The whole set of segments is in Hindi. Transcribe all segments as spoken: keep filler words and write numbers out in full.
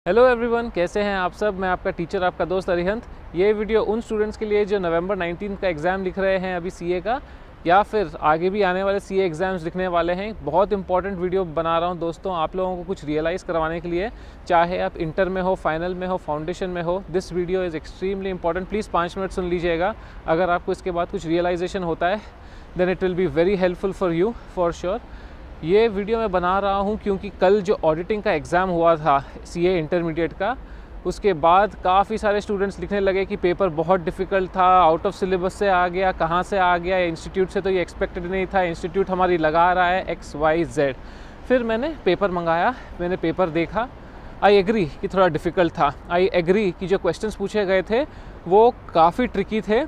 हेलो एवरीवन, कैसे हैं आप सब। मैं आपका टीचर, आपका दोस्त अरिहंत। ये वीडियो उन स्टूडेंट्स के लिए जो नवंबर नाइनटीन का एग्ज़ाम लिख रहे हैं अभी सीए का, या फिर आगे भी आने वाले सीए एग्ज़ाम्स लिखने वाले हैं। बहुत इंपॉर्टेंट वीडियो बना रहा हूं दोस्तों, आप लोगों को कुछ रियलाइज़ करवाने के लिए। चाहे आप इंटर में हो, फाइनल में हो, फाउंडेशन में हो, this video is extremely important. Please पाँच मिनट सुन लीजिएगा। अगर आपको इसके बाद कुछ रियलाइजेशन होता है then it will be very helpful for you for sure. ये वीडियो मैं बना रहा हूँ क्योंकि कल जो ऑडिटिंग का एग्ज़ाम हुआ था सीए इंटरमीडिएट का, उसके बाद काफ़ी सारे स्टूडेंट्स लिखने लगे कि पेपर बहुत डिफ़िकल्ट था, आउट ऑफ सिलेबस से आ गया, कहाँ से आ गया, इंस्टीट्यूट से तो ये एक्सपेक्टेड नहीं था, इंस्टीट्यूट हमारी लगा रहा है एक्स वाई जेड। फिर मैंने पेपर मंगाया, मैंने पेपर देखा। आई एग्री कि थोड़ा डिफ़िकल्ट था। आई एग्री कि जो क्वेश्चंस पूछे गए थे वो काफ़ी ट्रिकी थे,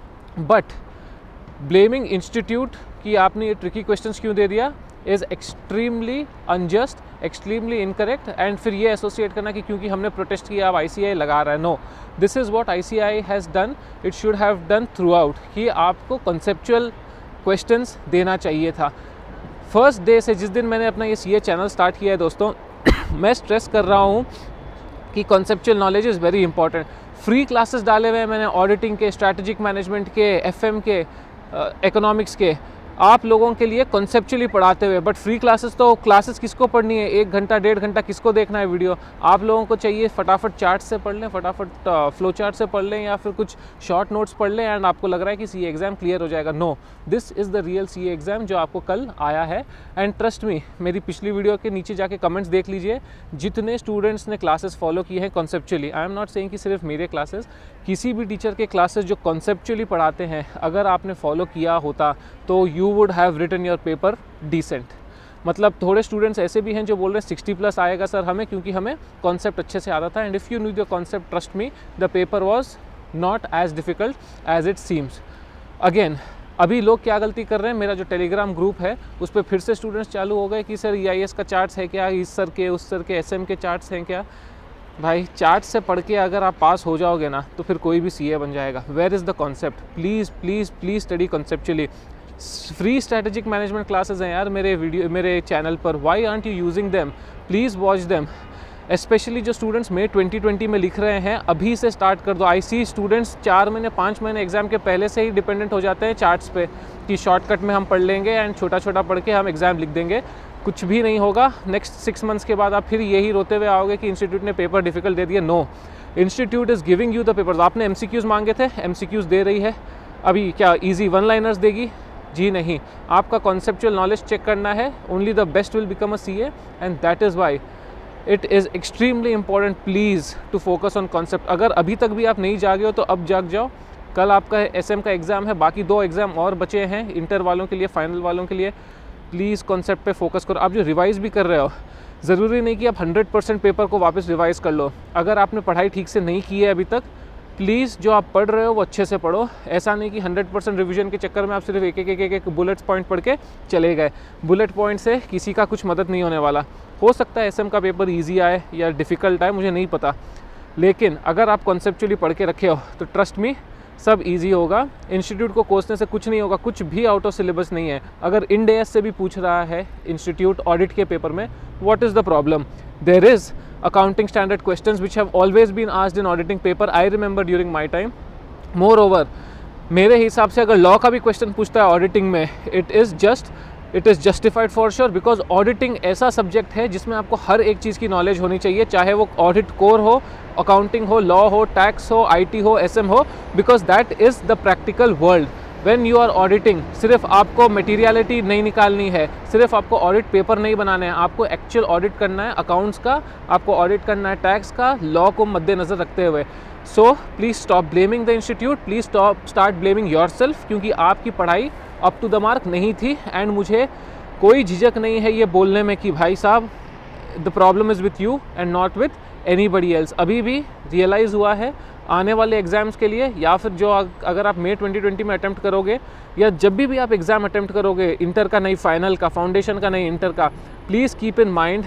बट ब्लेमिंग इंस्टीट्यूट कि आपने ये ट्रिकी क्वेश्चंस क्यों दे दिया is extremely unjust, extremely incorrect. And फिर ये एसोसिएट करना कि क्योंकि हमने प्रोटेस्ट किया अब आईसीआई लगा रहा है। No, this is what ICI has done, it should have done throughout, कि आपको कॉन्सेप्चुअल क्वेश्चंस देना चाहिए था। फर्स्ट डे से, जिस दिन मैंने अपना ये सीए चैनल स्टार्ट किया है दोस्तों, मैं स्ट्रेस कर रहा हूँ कि conceptual knowledge is very important. Free classes डाले हुए हैं मैंने ऑडिटिंग के, स्ट्रैटेजिक मैनेजमेंट के, एफएम के, इकोनॉमिक्स के, आप लोगों के लिए कॉन्सेप्चुअली पढ़ाते हुए। बट फ्री क्लासेस तो क्लासेस किसको पढ़नी है, एक घंटा डेढ़ घंटा किसको देखना है वीडियो। आप लोगों को चाहिए फटाफट चार्ट से पढ़ लें, फटाफट फ्लो चार्ट से पढ़ लें, या फिर कुछ शॉर्ट नोट्स पढ़ लें एंड आपको लग रहा है कि सीए एग्ज़ाम क्लियर हो जाएगा। No, this is the real CA exam जो आपको कल आया है। एंड ट्रस्ट मी, मेरी पिछली वीडियो के नीचे जाके कमेंट्स देख लीजिए, जितने स्टूडेंट्स ने क्लासेस फॉलो किए हैं conceptually. I am not saying कि सिर्फ मेरे क्लासेस, किसी भी टीचर के क्लासेस जो कॉन्सेप्चुअली पढ़ाते हैं, अगर आपने फॉलो किया होता तो you would have written your paper decent. मतलब थोड़े स्टूडेंट्स ऐसे भी हैं जो बोल रहे हैं सिक्सटी प्लस आएगा सर हमें, क्योंकि हमें कॉन्सेप्ट अच्छे से आता था। And if you knew the concept, trust me, the paper was not as difficult as it seems. Again, अभी लोग क्या गलती कर रहे हैं, मेरा जो टेलीग्राम ग्रुप है उस पर फिर से स्टूडेंट्स चालू हो गए कि सर ई आई एस का चार्ट्स है क्या, इस सर के उस सर के एस एम के चार्ट्स हैं क्या। भाई, चार्ट से पढ़ के अगर आप पास हो जाओगे ना तो फिर कोई भी सीए बन जाएगा। Where is the concept? Please please please study conceptually. Free strategic management classes हैं यार मेरे वीडियो मेरे चैनल पर। Why aren't you using them? Please watch them. Specially जो स्टूडेंट्स मई ट्वेंटी ट्वेंटी में लिख रहे हैं, अभी से स्टार्ट कर दो। आई सी स्टूडेंट्स चार महीने पाँच महीने एग्जाम के पहले से ही डिपेंडेंट हो जाते हैं चार्ट्स पे, कि शॉर्टकट में हम पढ़ लेंगे एंड छोटा छोटा पढ़ के हम एग्ज़ाम लिख देंगे। कुछ भी नहीं होगा। नेक्स्ट सिक्स मंथ्स के बाद आप फिर यही रोते हुए आओगे कि इंस्टीट्यूट ने पेपर डिफिकल्ट दे दिया। No, institute is giving you the papers. आपने एमसीक्यूज़ मांगे थे, एमसीक्यूज़ दे रही है। अभी क्या ईजी वन लाइनर्स देगी? जी नहीं। आपका कॉन्सेप्चुअल नॉलेज चेक करना है। Only the best will become a CA, and that is why it is extremely important please to focus on concept. अगर अभी तक भी आप नहीं जागे हो तो अब जाग जाओ। कल आपका एसएम का एग्ज़ाम है, बाकी दो एग्ज़ाम और बचे हैं इंटर वालों के लिए, फाइनल वालों के लिए। प्लीज़ कॉन्सेप्ट पे फोकस करो। आप जो रिवाइज़ भी कर रहे हो, ज़रूरी नहीं कि आप हंड्रेड परसेंट पेपर को वापस रिवाइज़ कर लो। अगर आपने पढ़ाई ठीक से नहीं की है अभी तक, प्लीज़ जो आप पढ़ रहे हो वो अच्छे से पढ़ो। ऐसा नहीं कि हंड्रेड परसेंट रिविजन के चक्कर में आप सिर्फ एक एक एक एक एक बुलेट्स पॉइंट पढ़ के चले गए। बुलेट पॉइंट से किसी का कुछ मदद नहीं होने वाला। हो सकता है एसएम का पेपर ईजी आए या डिफ़िकल्ट आए, मुझे नहीं पता, लेकिन अगर आप कॉन्सेप्चुअली पढ़ के रखे हो तो ट्रस्ट मी, सब इजी होगा। इंस्टीट्यूट को कोसने से कुछ नहीं होगा, कुछ भी आउट ऑफ सिलेबस नहीं है। अगर इंड ए एस से भी पूछ रहा है इंस्टीट्यूट ऑडिट के पेपर में, what is the problem? There is accounting standard questions which have always been asked in auditing paper. I remember during my time. Moreover, मेरे हिसाब से अगर लॉ का भी क्वेश्चन पूछता है ऑडिटिंग में, it is just it is justified for sure, because auditing ऐसा सब्जेक्ट है जिसमें आपको हर एक चीज़ की नॉलेज होनी चाहिए, चाहे वो ऑडिट कोर हो, अकाउंटिंग हो, लॉ हो, टैक्स हो, आईटी हो, एसएम हो, because that is the practical world. When you are auditing, सिर्फ आपको मटेरियलिटी नहीं निकालनी है, सिर्फ आपको ऑडिट पेपर नहीं बनाने हैं, आपको एक्चुअल ऑडिट करना है अकाउंट्स का, आपको ऑडिट करना है टैक्स का, लॉ को मद्देनज़र रखते हुए। So please stop blaming the institute, please stop start blaming yourself, क्योंकि आपकी पढ़ाई अप टू द मार्क नहीं थी। एंड मुझे कोई झिझक नहीं है ये बोलने में कि भाई साहब, the problem is with you and not with anybody else. अभी भी रियलाइज़ हुआ है आने वाले एग्ज़ाम्स के लिए, या फिर जो अगर आप मई ट्वेंटी ट्वेंटी में अटैम्प्ट करोगे, या जब भी भी आप एग्ज़ाम अटैम्प्ट करोगे, इंटर का नहीं फाइनल का, फाउंडेशन का नहीं इंटर का, please keep in mind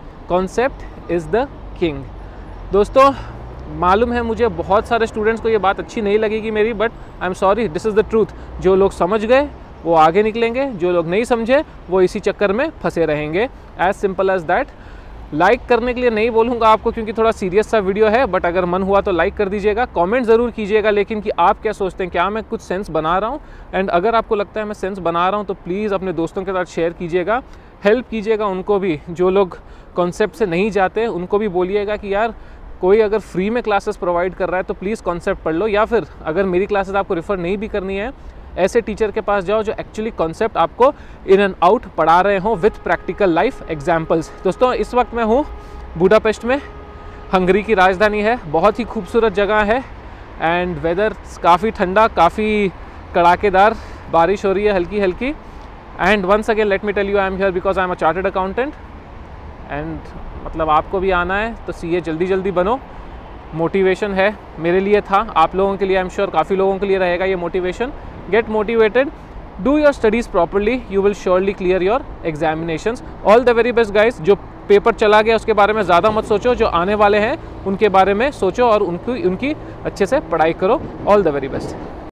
concept is the king. दोस्तों, मालूम है मुझे बहुत सारे स्टूडेंट्स को ये बात अच्छी नहीं लगेगी मेरी, but I am sorry, this is the truth. जो लोग समझ गए वो आगे निकलेंगे, जो लोग नहीं समझे वो इसी चक्कर में फंसे रहेंगे। As simple as that. Like करने के लिए नहीं बोलूँगा आपको क्योंकि थोड़ा सीरियस सा वीडियो है, बट अगर मन हुआ तो लाइक कर दीजिएगा। कमेंट ज़रूर कीजिएगा लेकिन कि आप क्या सोचते हैं, क्या मैं कुछ सेंस बना रहा हूँ, एंड अगर आपको लगता है मैं सेंस बना रहा हूँ तो प्लीज़ अपने दोस्तों के साथ शेयर कीजिएगा, हेल्प कीजिएगा उनको भी, जो लोग कॉन्सेप्ट से नहीं जाते उनको भी बोलिएगा कि यार कोई अगर फ्री में क्लासेस प्रोवाइड कर रहा है तो प्लीज़ कॉन्सेप्ट पढ़ लो, या फिर अगर मेरी क्लासेस आपको रेफ़र नहीं भी करनी है, ऐसे टीचर के पास जाओ जो एक्चुअली कॉन्सेप्ट आपको इन एंड आउट पढ़ा रहे हों विथ प्रैक्टिकल लाइफ एग्जाम्पल्स। दोस्तों इस वक्त मैं हूँ बुडापेस्ट में, हंगरी की राजधानी है, बहुत ही खूबसूरत जगह है एंड वेदर काफ़ी ठंडा, काफ़ी कड़ाकेदार, बारिश हो रही है हल्की हल्की। And once again let me tell you I am here because I am a chartered accountant and मतलब आपको भी आना है तो सीए जल्दी जल्दी बनो। मोटिवेशन है, मेरे लिए था, आप लोगों के लिए आई एम श्योर काफ़ी लोगों के लिए रहेगा ये motivation. Get motivated, do your studies properly, you will surely clear your examinations. All the very best guys. जो पेपर चला गया उसके बारे में ज़्यादा मत सोचो, जो आने वाले हैं उनके बारे में सोचो और उनकी उनकी अच्छे से पढ़ाई करो। All the very best.